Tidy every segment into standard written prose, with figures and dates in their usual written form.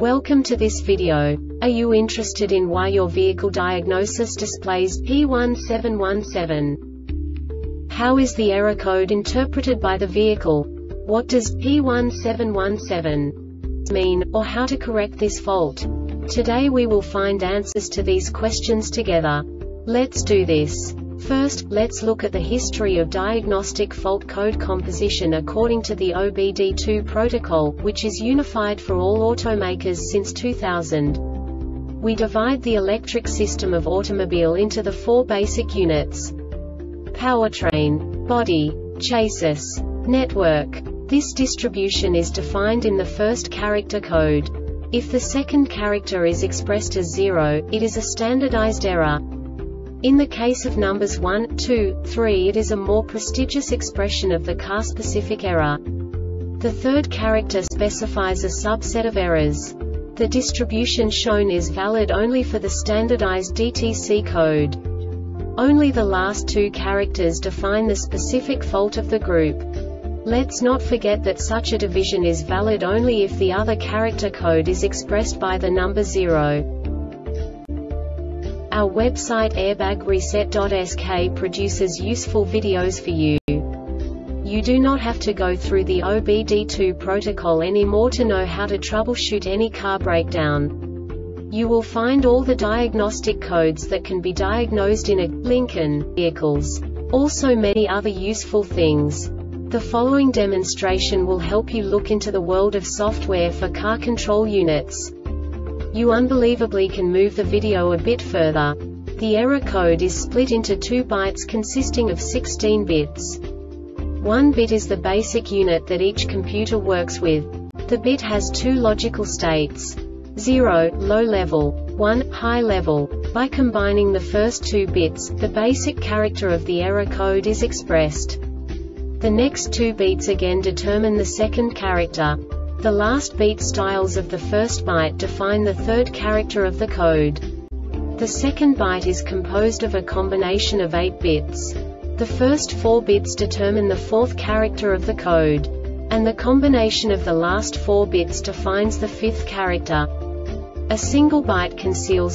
Welcome to this video. Are you interested in why your vehicle diagnosis displays P1717? How is the error code interpreted by the vehicle? What does P1717 mean, or how to correct this fault? Today we will find answers to these questions together. Let's do this. First, let's look at the history of diagnostic fault code composition according to the OBD2 protocol, which is unified for all automakers since 2000. We divide the electric system of automobile into the four basic units: powertrain, body, chassis, network. This distribution is defined in the first character code. If the second character is expressed as 0, it is a standardized error. In the case of numbers 1, 2, 3, it is a more prestigious expression of the car-specific error. The third character specifies a subset of errors. The distribution shown is valid only for the standardized DTC code. Only the last two characters define the specific fault of the group. Let's not forget that such a division is valid only if the other character code is expressed by the number 0. Our website airbagreset.sk produces useful videos for you. You do not have to go through the OBD2 protocol anymore to know how to troubleshoot any car breakdown. You will find all the diagnostic codes that can be diagnosed in a Lincoln vehicles. Also many other useful things. The following demonstration will help you look into the world of software for car control units. You unbelievably can move the video a bit further. The error code is split into 2 bytes consisting of 16 bits. 1 bit is the basic unit that each computer works with. The bit has 2 logical states: 0, low level, 1, high level. By combining the first 2 bits, the basic character of the error code is expressed. The next 2 beats again determine the second character. The last beat styles of the first byte define the third character of the code. The second byte is composed of a combination of 8 bits. The first 4 bits determine the fourth character of the code. And the combination of the last 4 bits defines the fifth character. A single byte conceals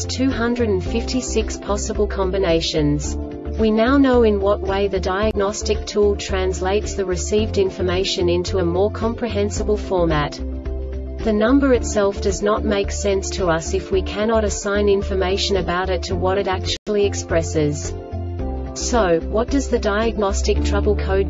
256 possible combinations. We now know in what way the diagnostic tool translates the received information into a more comprehensible format. The number itself does not make sense to us if we cannot assign information about it to what it actually expresses. So, what does the diagnostic trouble code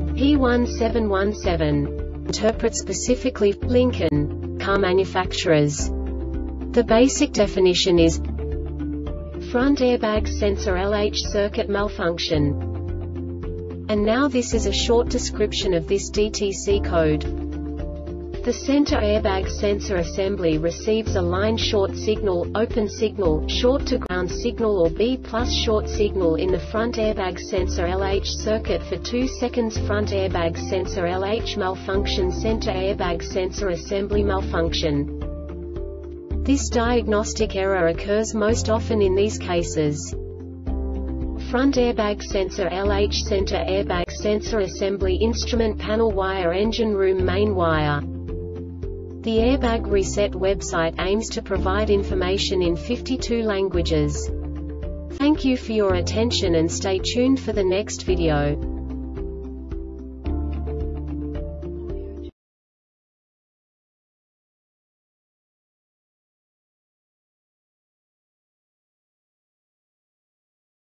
P1717 interpret specifically for Lincoln car manufacturers? The basic definition is front airbag sensor LH circuit malfunction. And now this is a short description of this DTC code. The center airbag sensor assembly receives a line short signal, open signal, short to ground signal or B+ short signal in the front airbag sensor LH circuit for 2 seconds. Front airbag sensor LH malfunction, center airbag sensor assembly malfunction. This diagnostic error occurs most often in these cases: front airbag sensor LH, center airbag sensor assembly, instrument panel wire, engine room main wire. The Airbag Reset website aims to provide information in 52 languages. Thank you for your attention and stay tuned for the next video.